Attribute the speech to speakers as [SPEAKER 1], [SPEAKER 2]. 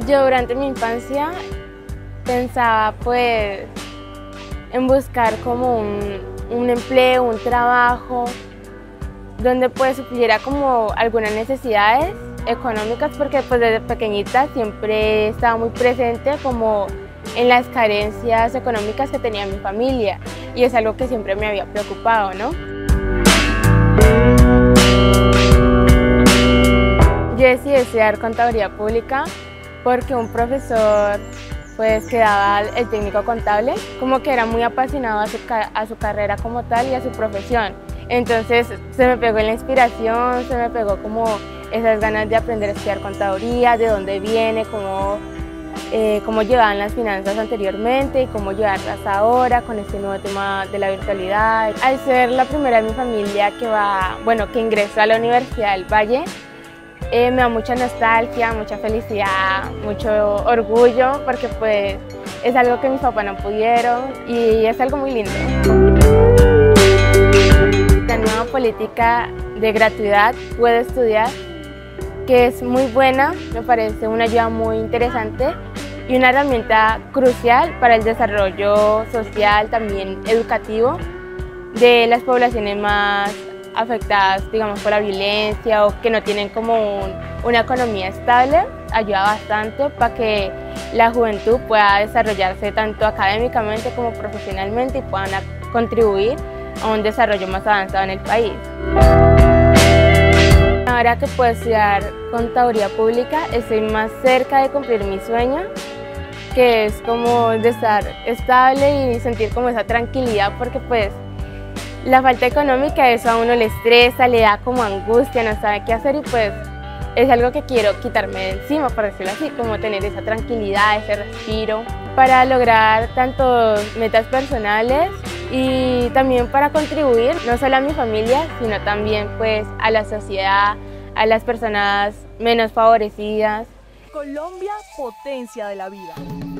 [SPEAKER 1] Yo durante mi infancia pensaba pues en buscar como un empleo, un trabajo donde pues supliera como algunas necesidades económicas, porque pues desde pequeñita siempre estaba muy presente como en las carencias económicas que tenía mi familia, y es algo que siempre me había preocupado, ¿no? Yo decidí estudiar contaduría pública porque un profesor pues que daba el técnico contable como que era muy apasionado a su carrera como tal y a su profesión. Entonces se me pegó la inspiración, se me pegó como esas ganas de aprender a estudiar contaduría, de dónde viene, cómo llevaban las finanzas anteriormente y cómo llevarlas ahora con este nuevo tema de la virtualidad. Al ser la primera de mi familia que ingresó a la Universidad del Valle, me da mucha nostalgia, mucha felicidad, mucho orgullo, porque pues es algo que mis papás no pudieron y es algo muy lindo. La nueva política de gratuidad Puede Estudiar, que es muy buena, me parece una ayuda muy interesante y una herramienta crucial para el desarrollo social, también educativo, de las poblaciones más afectadas, digamos, por la violencia o que no tienen como una economía estable. Ayuda bastante para que la juventud pueda desarrollarse tanto académicamente como profesionalmente y puedan contribuir a un desarrollo más avanzado en el país. Ahora que puedo estudiar contaduría pública, estoy más cerca de cumplir mi sueño, que es como de estar estable y sentir como esa tranquilidad, porque pues la falta económica, eso a uno le estresa, le da como angustia, no sabe qué hacer, y pues es algo que quiero quitarme de encima, por decirlo así, como tener esa tranquilidad, ese respiro, para lograr tanto metas personales y también para contribuir no solo a mi familia, sino también pues a la sociedad, a las personas menos favorecidas.
[SPEAKER 2] Colombia, potencia de la vida.